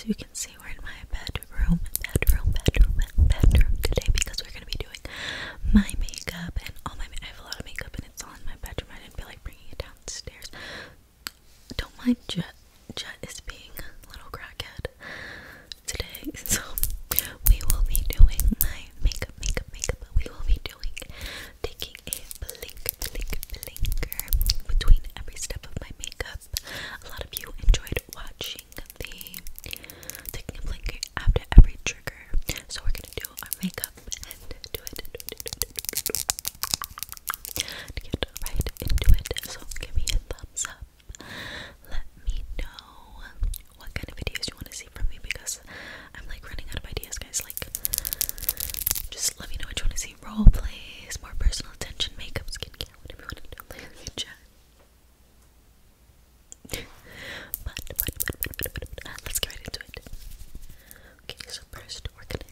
as you can see, we're in my bedroom today because we're gonna be doing my makeup and all my. I have a lot of makeup and it's all in my bedroom. I didn't feel like bringing it downstairs. Don't mind Jet. Jet is being a little crackhead today, so we will be doing my makeup. But we will be taking a blinker between every step of my makeup. A lot of you enjoyed watching the taking a blinker after every trigger, so we're gonna do our makeup and do it to get right into it. So give me a thumbs up. Let me know what kind of videos you want to see from me because I'm like running out of ideas, guys. Like, just let me know what you want to see. Role plays, more personal attention, makeup, skincare, whatever you want to do. Like, chat. But let's get right into it. Okay, so first we're gonna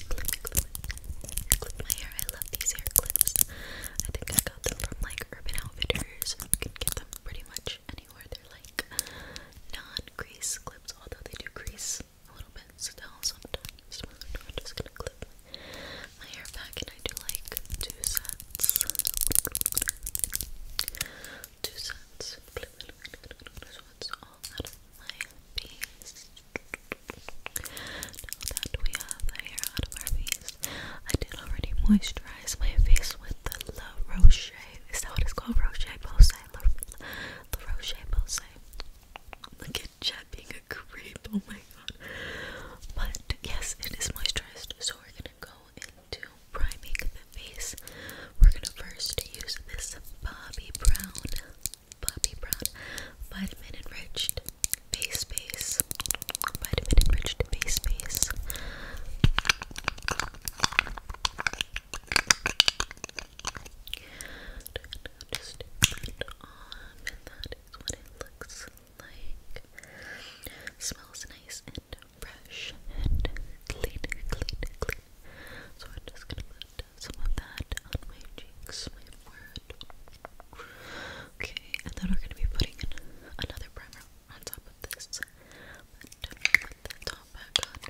clip my hair. I love these hair clips. I think I got them from like Urban Outfitters. You can get them pretty much anywhere. They're like non-grease clips, although they do grease a little bit still sometimes. So I'm just gonna clip my hair back, and I do like two sets. So it's all out of my face. Now that we have the hair out of our face, I did already moisturize my face with the La Roche. Is that what it's called? Roche-Posay. La Roche-Posay. Look at Jet being a creep. Oh my god. But yes, it is moisturized. So we're gonna go into priming the face. We're gonna first use this Bobbi Brown vitamin enriched face base. Vitamin enriched face base. Just put it on, and that is what it looks like. Smells nice and fresh and clean. So I'm just gonna put some of that on my cheeks, my forehead. Okay, and then we're gonna be putting in another primer on top of this. But put the top back on.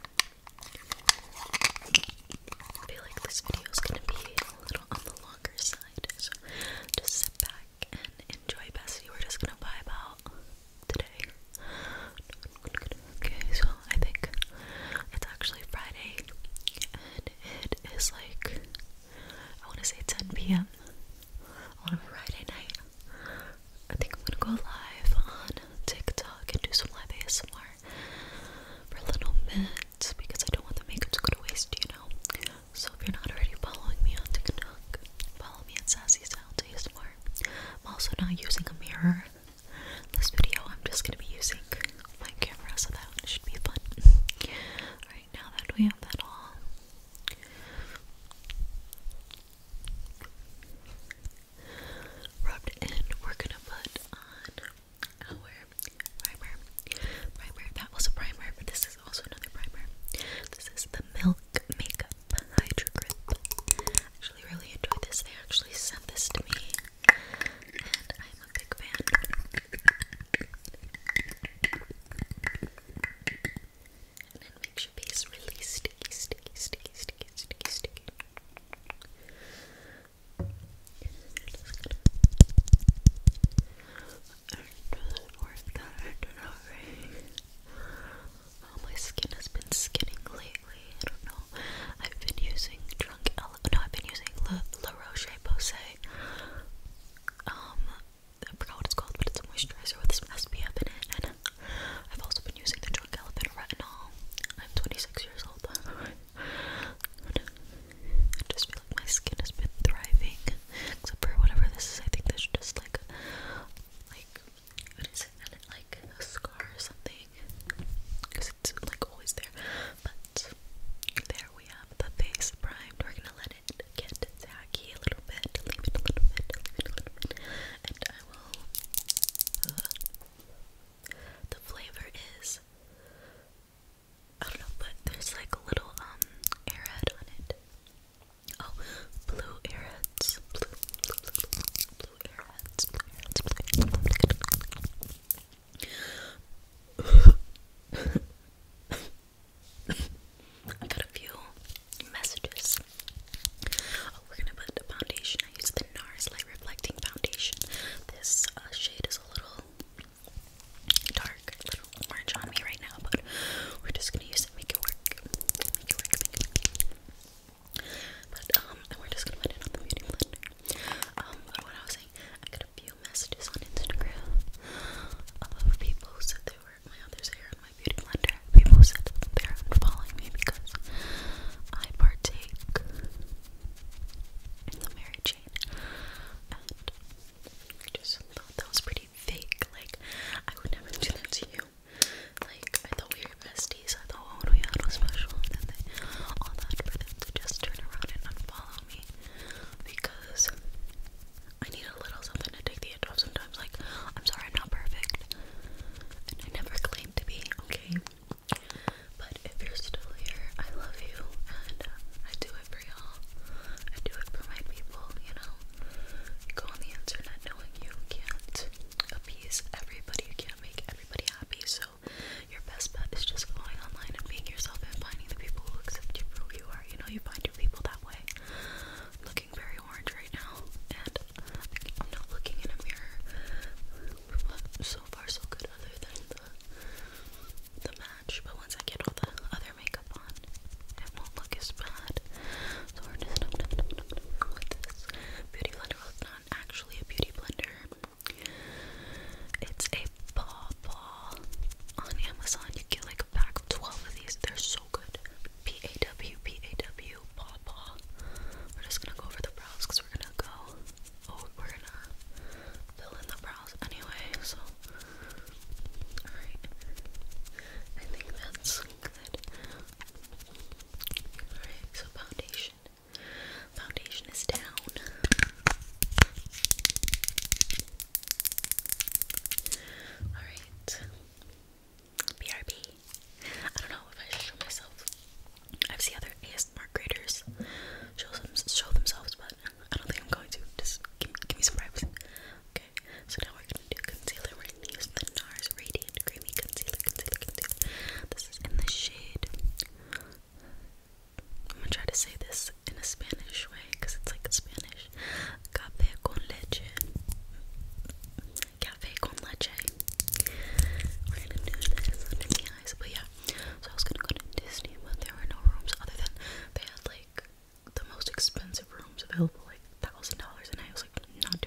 I feel like this video is gonna be a little on the longer side, so just sit back and enjoy Bessie. We're just gonna vibe out today. Okay, so I think it's actually Friday, and it is like, I want to say 10 p.m. on a Friday night. I think I'm gonna go live on TikTok and do some live ASMR for a little bit because I don't want the makeup to go to waste, you know. So if you're not already following me on TikTok, follow me at Sassy Sounds ASMR. I'm also not using a mirror in this video. I'm just gonna be using my camera, so that should be fun. Alright, now that we have that all rubbed in, we're gonna put on our primer. That was a primer, but this is also another primer. This is the Milk Makeup Hydra Grip. I actually really enjoyed this. They actually sent this to me, and I'm a big fan.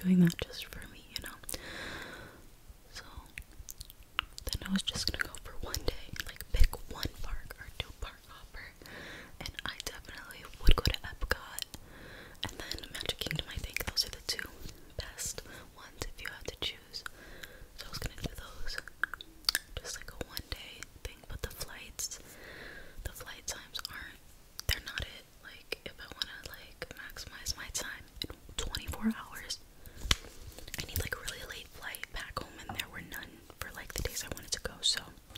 doing that just for me, you know? So then I was just gonna go for one day, like pick one park or do park hopper, and I definitely would go to Epcot and then Magic Kingdom. I think those are the two best ones if you had to choose. So I was gonna do those, just like a one day thing. But the flight times aren't, they're not it. Like if I wanna like maximize my time in 24 hours, I need like a really late flight back home, and there were none for like the days I wanted to go. So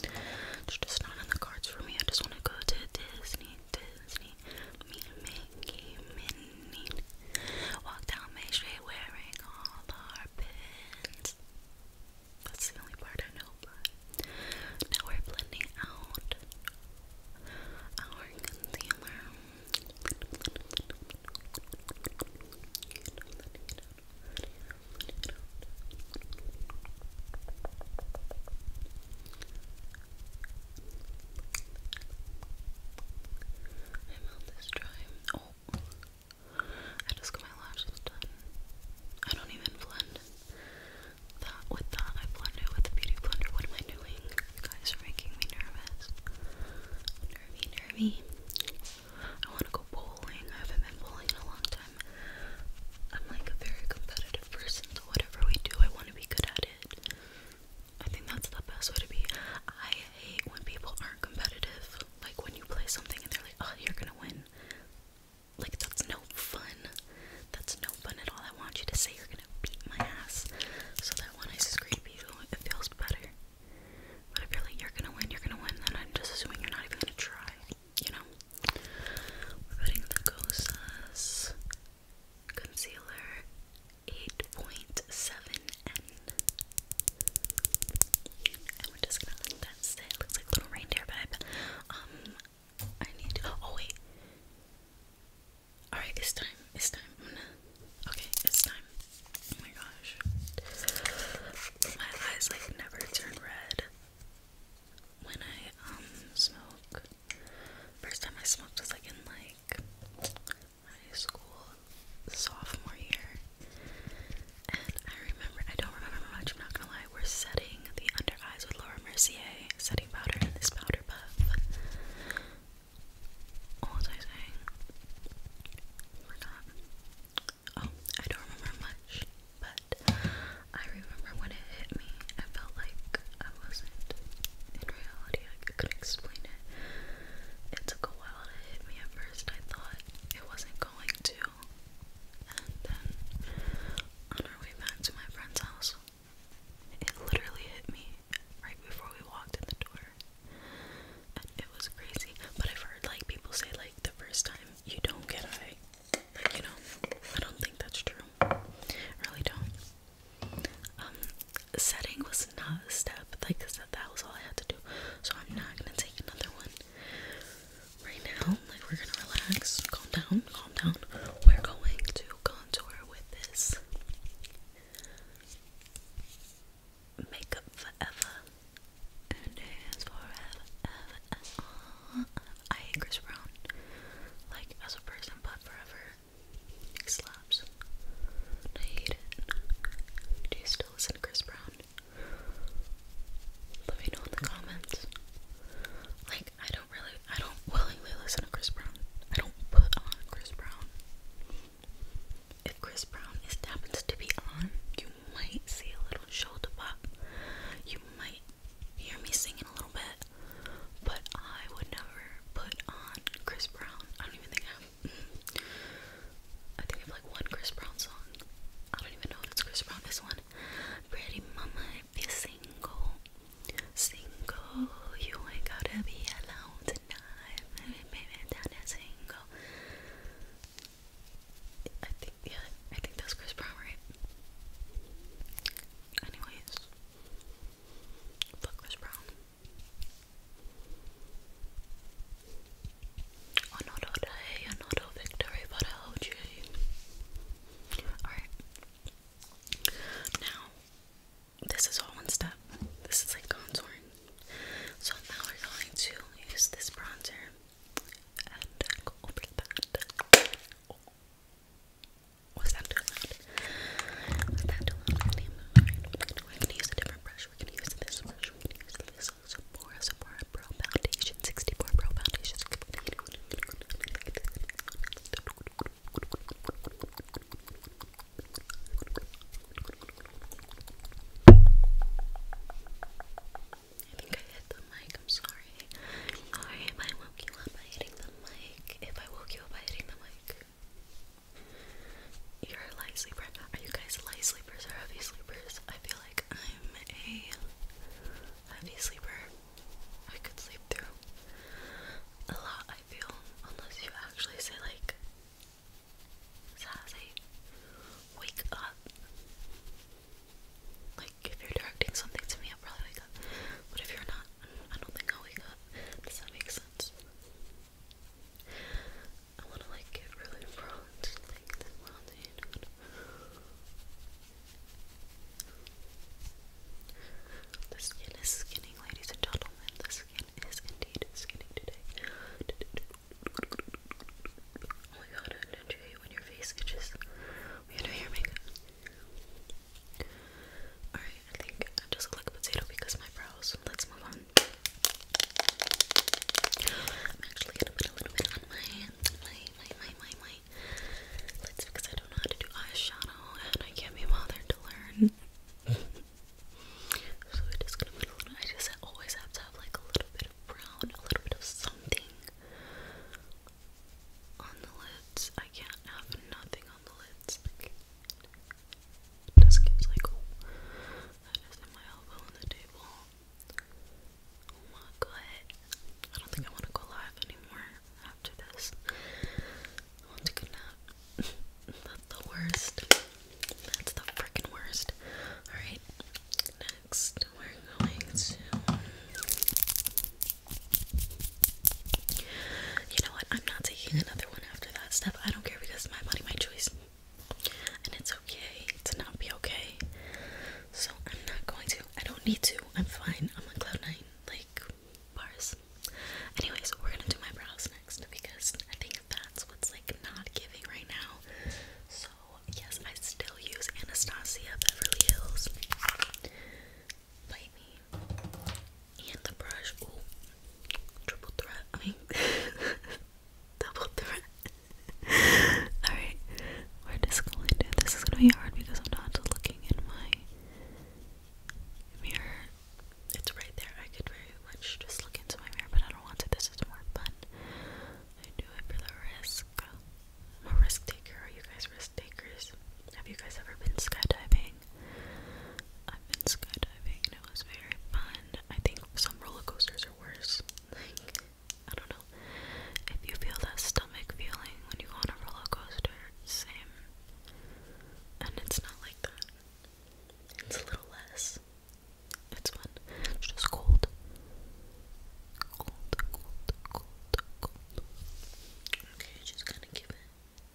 Me too. I'm fine. I'm on cloud 9. Like, bars. Anyways, we're gonna do my brows next because I think that's what's like not giving right now. So, yes, I still use Anastasia Beverly Hills. Bite me. And the brush. Ooh. Triple threat. I mean, double threat. Alright, we're just going to. This is gonna be hard because I'm not looking in my mirror. It's right there. I could very much just look into my mirror, but I don't want to. This is more fun. I do it for the risk. I'm a risk taker. Are you guys risk takers? Have you guys ever been skydiving? I've been skydiving and it was very fun. I think some roller coasters are worse. Like, I don't know. If you feel that stomach feeling when you go on a roller coaster, same. And it's not like that. It's a little less. It's fun. It's just cold. Cold, cold, cold, cold. Okay, just gonna give it.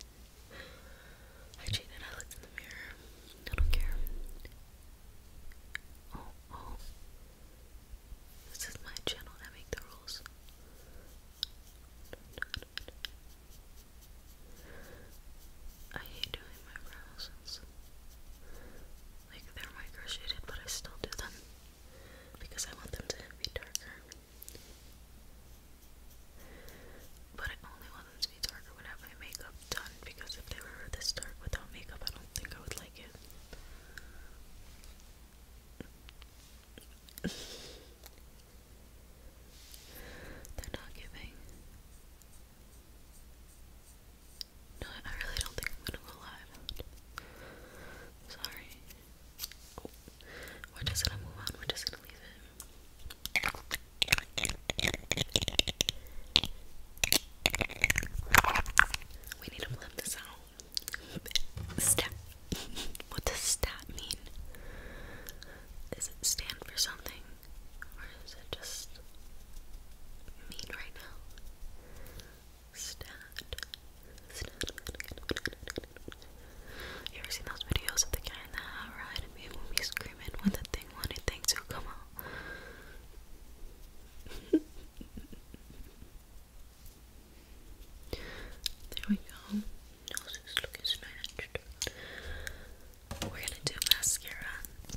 I cheated. I looked in the mirror. I don't care. Oh. This is my channel. I make the rules. I hate doing my brows. Like, they're micro shaded, but I still do them because I want them to be darker. But I only want them to be darker when I have my makeup done, because if they were this dark without makeup, I don't think I would like it. They're not giving. No, I really don't think I'm gonna go live. Sorry. Oh, we're just gonna move on. We're just gonna leave it. We need to blend this out. Stat. What does stat mean? Does it stand for something? Or is it just mean right now? Stat. You ever seen those videos of the guy in the hat ride and people be screaming when the thing wanted things to come out? There we go. Nose is looking snatched. We're gonna do mascara.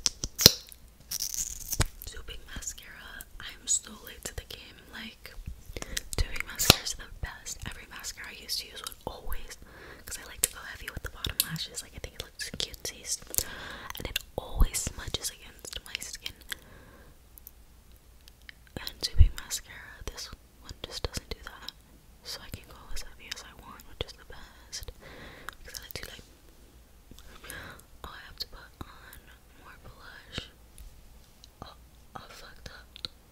Tubing mascara. I'm so late to the game. Like, tubing mascara is the best. Every mascara I used to use would always, because I like to go heavy with the bottom lashes. Like, I think it looks cutesiest, and it always smudges against my skin. And tubing mascara, this one just doesn't do that. So I can go as heavy as I want, which is the best. Because I like to, like, oh, I have to put on more blush. Oh, I fucked up.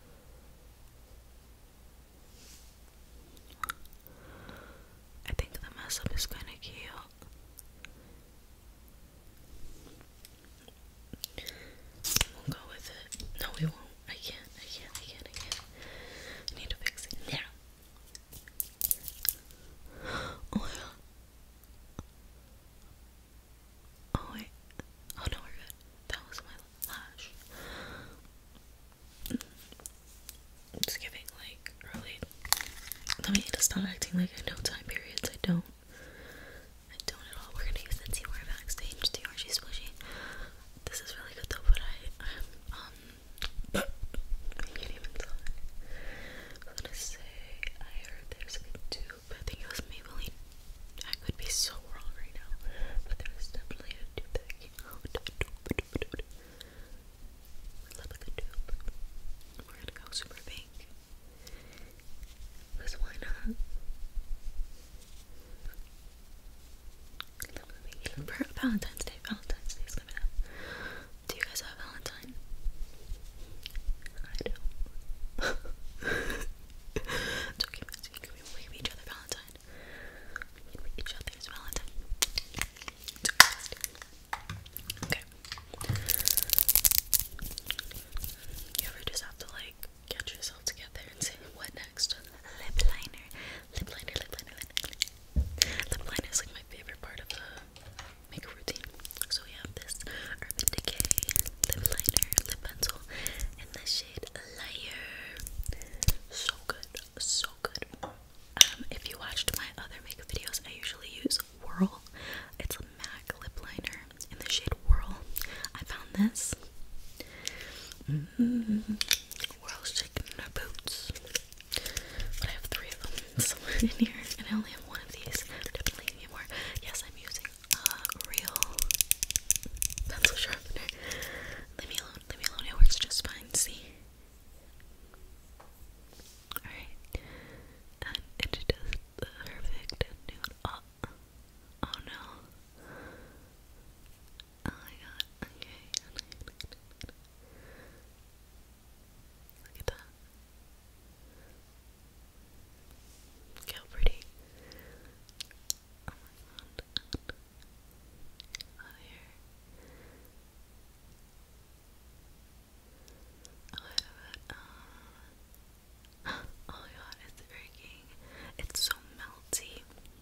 I think the mess up is kind of cute. We'll go with it. No, we won't. I can't. I need to fix it now. Oh my god. Oh wait. Oh no, we're good. That was my lash. It's giving like early. Let me stop acting like I know time periods. I don't. yes. We're all shaking in our boots. But I have 3 of them somewhere in here, and I only have 1 of these. Definitely need more. Yes, I'm using a real pencil sharpener. Leave me alone, leave me alone. It works just fine, see? Alright. And it does the perfect nude. Oh no. Oh my god, okay. Look at that. Look how pretty. Oh my god. Oh, here. Oh, I have it. Oh my god, it's breaking. It's so melty.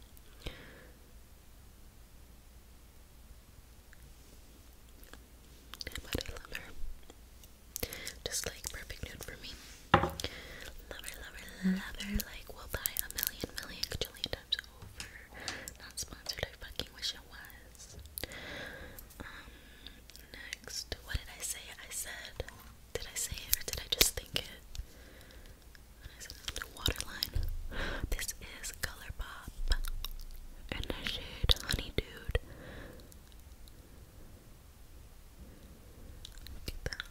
But I love her. Just like perfect nude for me. Love her, love her, love her. Like, we'll buy a million gajillion times over. Not sponsored, I fucking wish it was. Next, what did I say? Did I say it or did I just think it? I said Waterline. This is ColourPop in the shade Honey Dude. Look at that.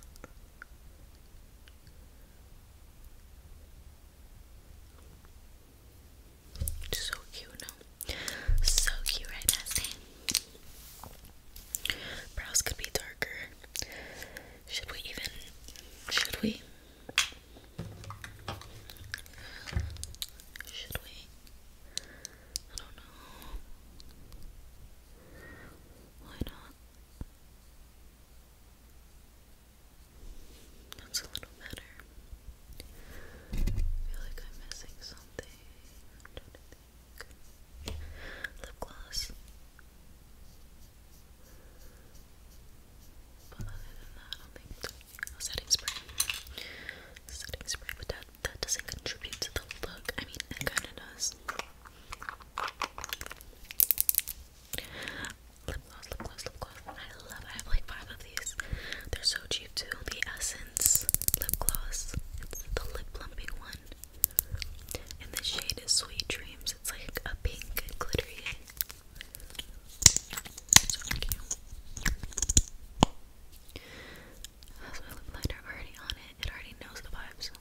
So cute, no? So cute, right, Nasty? Brows could be darker. Should we even? Should we? Should we? I don't know. Why not? That's a little better. I feel like I'm missing something. I'm trying to think. Lip gloss. But other than that, I don't think it's anything. Oh, setting spray. Setting spray, but that doesn't contribute to the look. I mean, it kind of does. Lip gloss, lip gloss, lip gloss. I have like 5 of these. They're so cheap too. The Essence lip gloss. It's the lip plumping one. And the shade is Sweet Dreams. It's like a pink and glittery. So cute. Has my lip liner already on it. It already knows the vibes.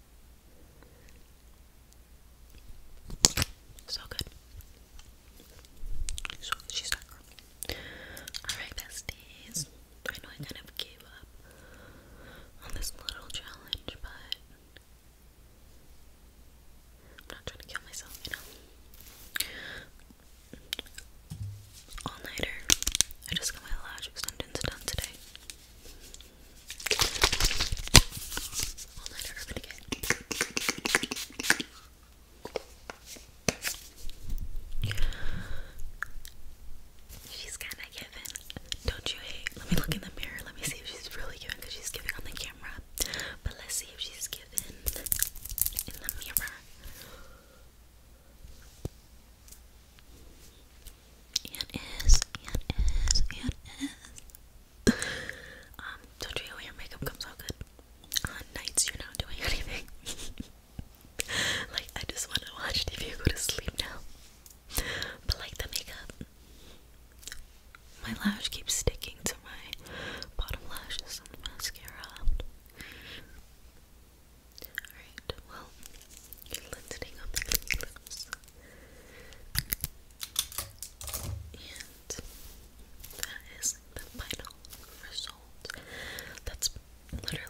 So good. So good. She's that girl. Alright, besties. I know I kind of gave up on this little challenge, but I'm not trying to kill myself, you know? All-nighter. I just got my lash extensions done today. All-nighter Urban Decay. She's kinda giving. Don't you hate? Let me look in the mirror. Let me see if she's really giving, because she's giving on the camera. But let's see if she's giving in the mirror. And is. Don't you hate when your makeup comes out good? On nights you're not doing anything. Like, I just want to watch TV and go to sleep now. But like the makeup, my lash keeps sticking to my bottom lashes and the mascara. Alright, well, lifting up the lips. And that is the final result. That's literally